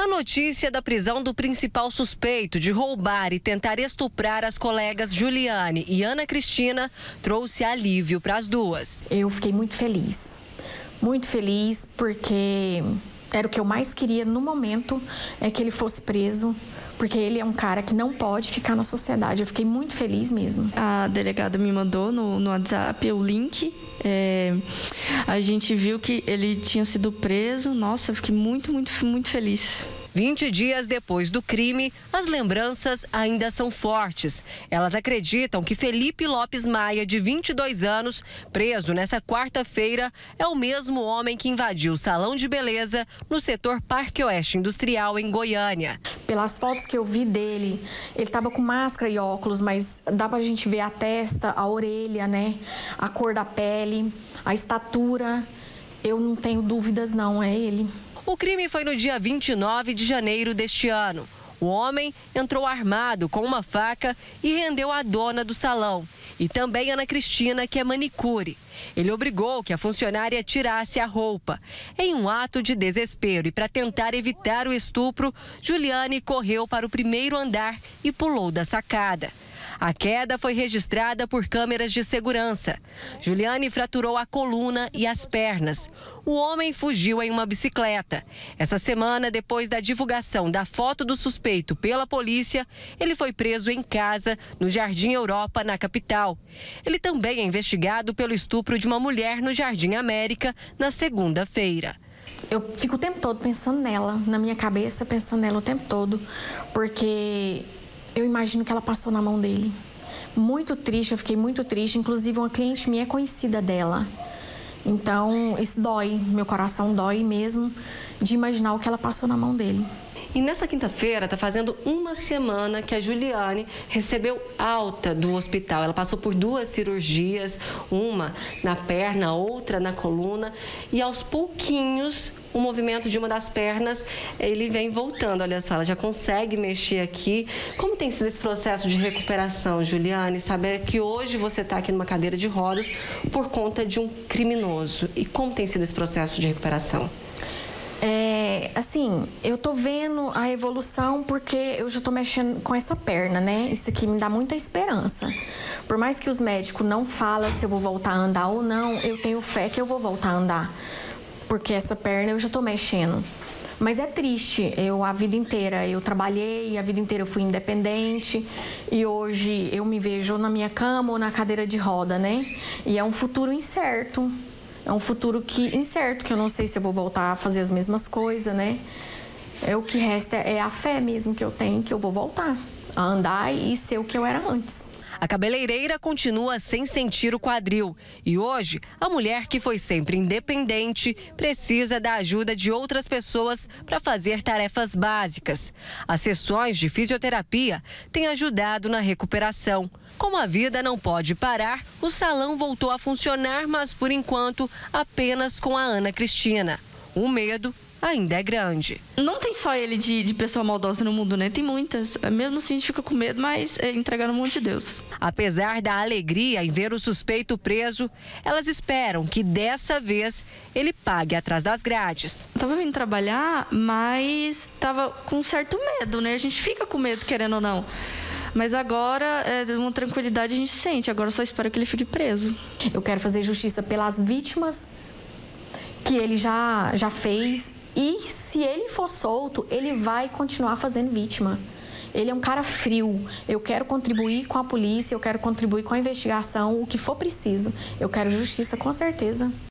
A notícia da prisão do principal suspeito de roubar e tentar estuprar as colegas Juliane e Ana Cristina trouxe alívio para as duas. Eu fiquei muito feliz porque era o que eu mais queria no momento, é que ele fosse preso, porque ele é um cara que não pode ficar na sociedade. Eu fiquei muito feliz mesmo. A delegada me mandou no WhatsApp o link. A gente viu que ele tinha sido preso. Nossa, eu fiquei muito feliz. 20 dias depois do crime, as lembranças ainda são fortes. Elas acreditam que Felipe Lopes Maia, de 22 anos, preso nessa quarta-feira, é o mesmo homem que invadiu o salão de beleza no setor Parque Oeste Industrial, em Goiânia. Pelas fotos que eu vi dele, ele estava com máscara e óculos, mas dá pra gente ver a testa, a orelha, né? A cor da pele, a estatura. Eu não tenho dúvidas, não, é ele. O crime foi no dia 29 de janeiro deste ano. O homem entrou armado com uma faca e rendeu a dona do salão. E também Ana Cristina, que é manicure. Ele obrigou que a funcionária tirasse a roupa. Em um ato de desespero e para tentar evitar o estupro, Juliane correu para o primeiro andar e pulou da sacada. A queda foi registrada por câmeras de segurança. Juliane fraturou a coluna e as pernas. O homem fugiu em uma bicicleta. Essa semana, depois da divulgação da foto do suspeito pela polícia, ele foi preso em casa, no Jardim Europa, na capital. Ele também é investigado pelo estupro de uma mulher no Jardim América, na segunda-feira. Eu fico o tempo todo pensando nela, na minha cabeça, pensando nela o tempo todo, porque eu imagino que ela passou na mão dele. Muito triste, eu fiquei muito triste. Inclusive, uma cliente minha é conhecida dela. Então, isso dói, meu coração dói mesmo de imaginar o que ela passou na mão dele. E nessa quinta-feira, está fazendo uma semana que a Juliane recebeu alta do hospital. Ela passou por 2 cirurgias, uma na perna, outra na coluna. E aos pouquinhos, o movimento de uma das pernas, ele vem voltando. Olha só, ela já consegue mexer aqui. Como tem sido esse processo de recuperação, Juliane? Saber que hoje você está aqui numa cadeira de rodas por conta de um criminoso. E como tem sido esse processo de recuperação? Assim, eu tô vendo a evolução porque eu já tô mexendo com essa perna, né? Isso aqui me dá muita esperança. Por mais que os médicos não falem se eu vou voltar a andar ou não, eu tenho fé que eu vou voltar a andar. Porque essa perna eu já tô mexendo. Mas é triste, a vida inteira eu trabalhei, a vida inteira eu fui independente e hoje eu me vejo na minha cama ou na cadeira de roda, né? E é um futuro incerto. É um futuro incerto, que eu não sei se eu vou voltar a fazer as mesmas coisas, né? O que resta é a fé mesmo que eu tenho, que eu vou voltar a andar e ser o que eu era antes. A cabeleireira continua sem sentir o quadril. E hoje, a mulher que foi sempre independente precisa da ajuda de outras pessoas para fazer tarefas básicas. As sessões de fisioterapia têm ajudado na recuperação. Como a vida não pode parar, o salão voltou a funcionar, mas por enquanto apenas com a Ana Cristina. O medo ainda é grande. Não tem só ele de pessoa maldosa no mundo, né? Tem muitas. Mesmo assim, a gente fica com medo, mas entregar no mão de Deus. Apesar da alegria em ver o suspeito preso, elas esperam que dessa vez ele pague atrás das grades. Eu tava vindo trabalhar, mas tava com certo medo, né? A gente fica com medo, querendo ou não. Mas agora, uma tranquilidade a gente sente. Agora eu só espero que ele fique preso. Eu quero fazer justiça pelas vítimas que ele já fez. E se ele for solto, ele vai continuar fazendo vítima. Ele é um cara frio. Eu quero contribuir com a polícia, eu quero contribuir com a investigação, o que for preciso. Eu quero justiça, com certeza.